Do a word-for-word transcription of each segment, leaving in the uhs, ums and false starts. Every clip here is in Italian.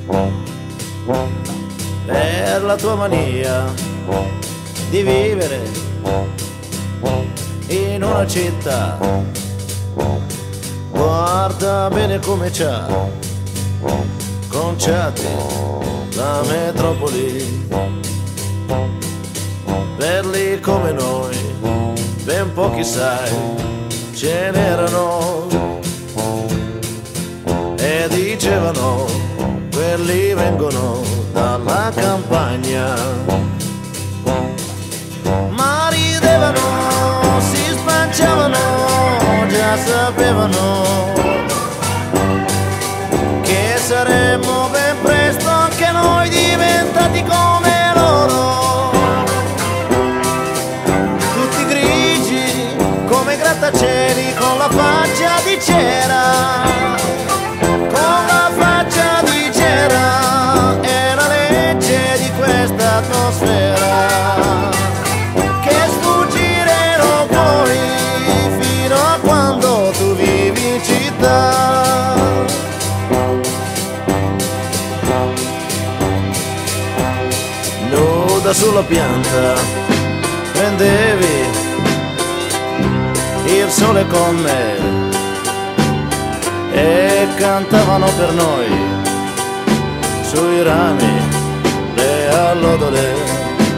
per la tua mania di vivere in una città. Guarda bene come c'ha conciati la metropoli. Belli come noi, ben pochi sai, ce n'erano e dicevano quelli vengono dalla campagna, ma ridevano, si spanciavano, già sapevano che saremmo ben presto anche noi diventati come loro, tutti grigi come grattacieli con la faccia di cera. Atmosfera che sfuggire non puoi fino a quando tu vivi in città. Nuda sulla pianta prendevi il sole con me e cantavano per noi sui rami le allodole.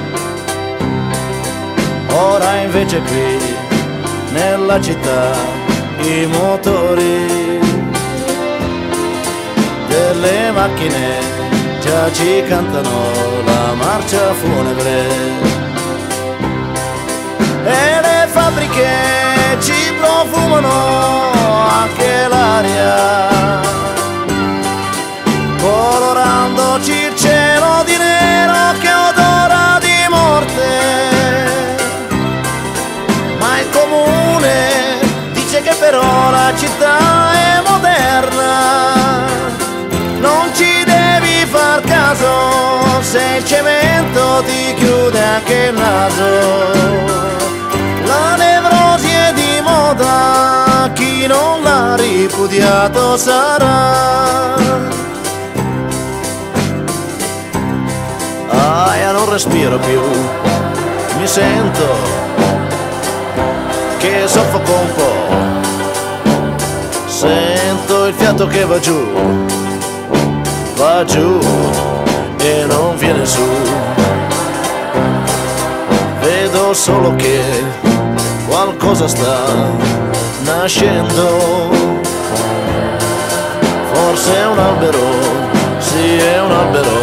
Ora invece qui nella città i motori delle macchine già ci cantano la marcia funebre e le fabbriche ci profumano anche l'aria, colorandoci il cielo di nero che odora di morte. Ma il comune dice che però la città è moderna, non ci devi far caso se il cemento ti chiude anche il naso. La nevrosi è di moda, chi non l'ha ripudiato sarà. Aia, non respiro più, mi sento che soffoco un po', sento il fiato che va giù, va giù e non viene su. Vedo solo che qualcosa sta nascendo, forse è un albero, sì è un albero